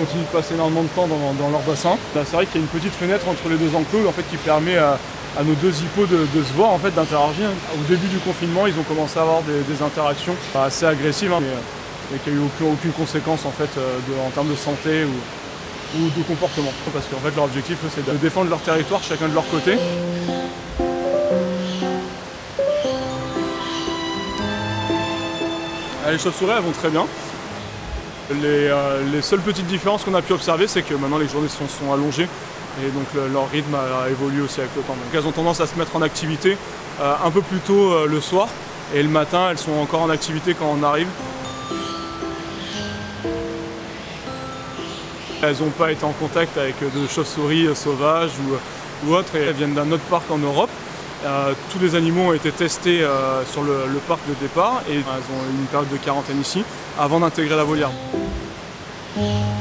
continuent de passer énormément de temps dans leur bassin. Là, c'est vrai qu'il y a une petite fenêtre entre les deux enclos en fait, qui permet à nos deux hippos de se voir, en fait, d'interagir. Au début du confinement, ils ont commencé à avoir des interactions assez agressives, mais qui n'a eu aucune conséquence en, fait, en termes de santé ou de comportement. Parce qu'en fait, leur objectif, c'est de défendre leur territoire, chacun de leur côté. Les chauves-souris, elles vont très bien. Les seules petites différences qu'on a pu observer, c'est que maintenant les journées sont allongées et donc leur rythme a évolué aussi avec le temps. Donc elles ont tendance à se mettre en activité un peu plus tôt le soir et le matin, elles sont encore en activité quand on arrive. Elles n'ont pas été en contact avec de chauves-souris sauvages ou autres, et elles viennent d'un autre parc en Europe. Tous les animaux ont été testés sur le parc de départ et elles ont eu une période de quarantaine ici avant d'intégrer la volière.